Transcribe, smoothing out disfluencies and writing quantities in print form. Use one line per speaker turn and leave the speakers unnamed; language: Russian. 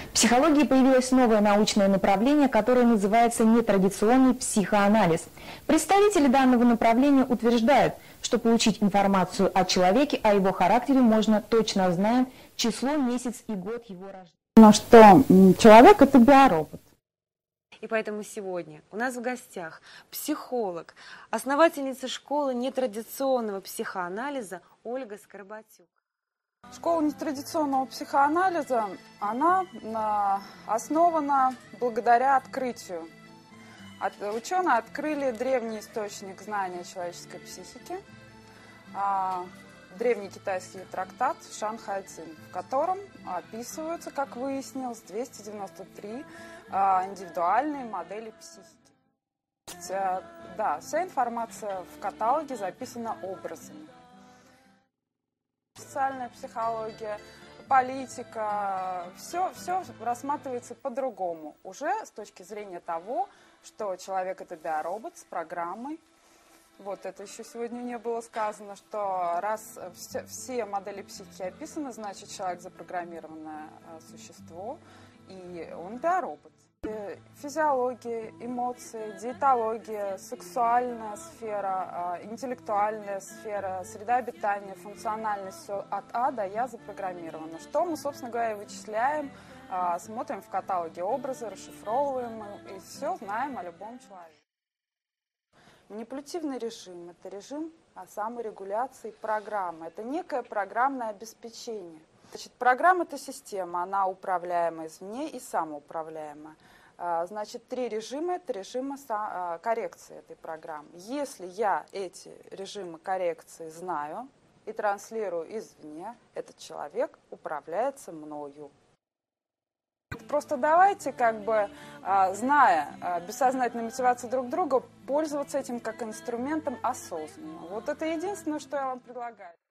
В психологии появилось новое научное направление, которое называется нетрадиционный психоанализ. Представители данного направления утверждают, что получить информацию о человеке, о его характере можно точно зная число, месяц и год его рождения.
Но что человек – это биоробот.
И поэтому сегодня у нас в гостях психолог, основательница школы нетрадиционного психоанализа Ольга Скорбатюк.
Школа нетрадиционного психоанализа, она основана благодаря открытию. Ученые открыли древний источник знания человеческой психики, древний китайский трактат Шанхай Цин, в котором описываются, как выяснилось, 293 индивидуальные модели психики. Да, вся информация в каталоге записана образами. Социальная психология, политика, все рассматривается по-другому, уже с точки зрения того, что человек – это биоробот с программой. Вот это еще сегодня не было сказано, что раз все модели психики описаны, значит, человек запрограммированное существо, и он биоробот. Физиология, эмоции, диетология, сексуальная сфера, интеллектуальная сфера, среда обитания, функциональность, все от А до Я запрограммировано. Что мы, собственно говоря, вычисляем, смотрим в каталоге образы, расшифровываем и все знаем о любом человеке. Манипулятивный режим – это режим саморегуляции программы, это некое программное обеспечение. Значит, программа – это система, она управляема извне и самоуправляема. Значит, 3 режима – это режимы коррекции этой программы. Если я эти режимы коррекции знаю и транслирую извне, этот человек управляется мною. Просто давайте, зная бессознательную мотивацию друг друга, пользоваться этим как инструментом осознанно. Вот это единственное, что я вам предлагаю.